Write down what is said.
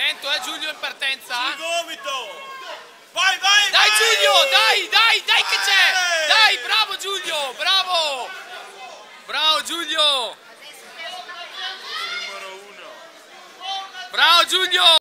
Attento, Giulio in partenza. Sul gomito. Vai, vai, Dai vai. Giulio, dai che c'è. Dai, bravo Giulio, bravo. Bravo Giulio. Numero 1. Bravo Giulio.